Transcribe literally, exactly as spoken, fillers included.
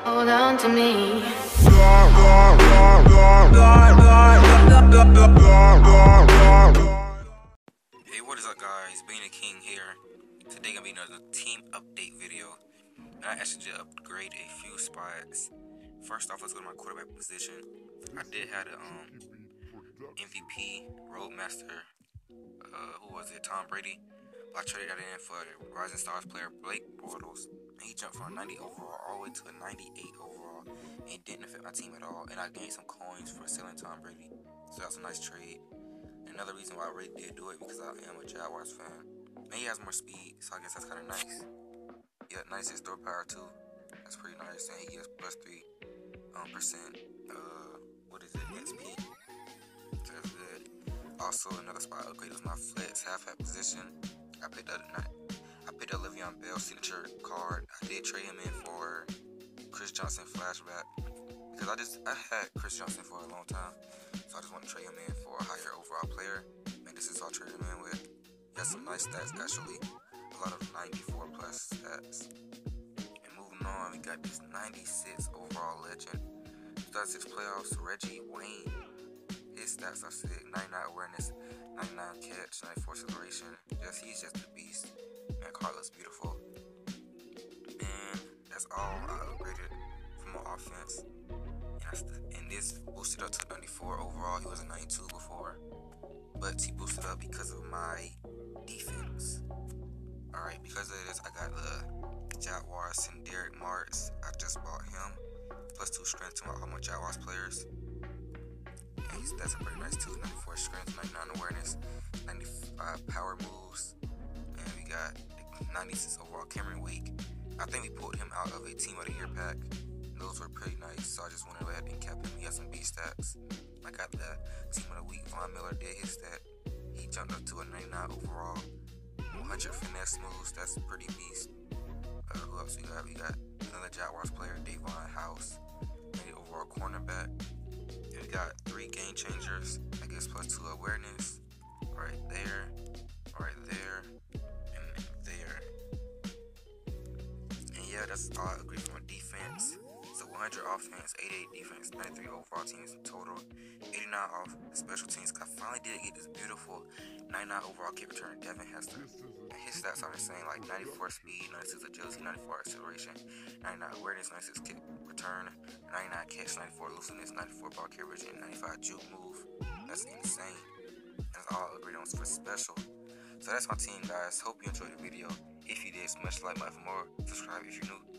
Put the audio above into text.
Hold on to me. Hey, what is up, guys? Being a King here. Today gonna be another team update video, and I actually did upgrade a few spots. First off, let's go to my quarterback position. I did have the um M V P Roadmaster. Uh, who was it? Tom Brady. I traded that in for the Rising Stars player Blake Bortles. And he jumped from a ninety overall all the way to a ninety-eight overall, and it didn't affect my team at all. And I gained some coins for selling Tom Brady, so that's a nice trade. Another reason why I really did do it because I am a Jaguars fan. And he has more speed, so I guess that's kind of nice. Yeah, nice his throw power too. That's pretty nice. And he gets plus three um, percent. Uh, what is it? X P. So that's good. Also, another spot upgrade was my flex half-half position. I picked up I picked up Le'Veon Bell signature card. I did trade him in for Chris Johnson flashback because I just I had Chris Johnson for a long time. So I just want to trade him in for a higher overall player. And this is what I traded him in with. He has some nice stats actually. A lot of ninety-four plus stats. And moving on, we got this ninety-six overall legend. two thousand six playoffs, Reggie Wayne. His stats are sick. ninety-nine awareness, ninety-nine catch, ninety-four acceleration. Just he's just a beast. Man, card looks beautiful. And that's all I upgraded from my offense. And this boosted up to ninety-four overall. He was a ninety-two before, but he boosted up because of my defense. Alright, because of this, I got the Jaguars and Derek Martz. I just bought him. Plus two strength to my, all my Jaguars players. And he's, that's pretty nice too. ninety-four strength, ninety-nine awareness, ninety-five power moves. And we got ninety-six overall Cameron Wake. I think we pulled him out of a Team of the Year pack. Those were pretty nice, so I just went ahead and kept him. He has some B stats. I got the Team of the Week. Von Miller did his stat. He jumped up to a ninety-nine overall. one hundred finesse moves. That's pretty beast. Uh, who else we got? We got another Jaguars player, Davon House. ninety overall cornerback. And we got three game changers. I guess plus two awareness. Right there. Right there. And there. And yeah, that's all I agree for my defense. So one hundred offense, eighty-eight defense, ninety-three overall teams in total, eighty-nine off special teams. I finally did get this beautiful ninety-nine overall kick return, Devin Hester. And his stats are the same, like ninety-four speed, ninety-six agility, ninety-four acceleration, ninety-nine awareness, ninety-six kick return, ninety-nine catch, ninety-four looseness, ninety-four ball carriage, and ninety-five juke move. That's insane. That's all I agreed on for special. So that's my team, guys. Hope you enjoyed the video. If you did, smash the like button for more. Subscribe if you're new.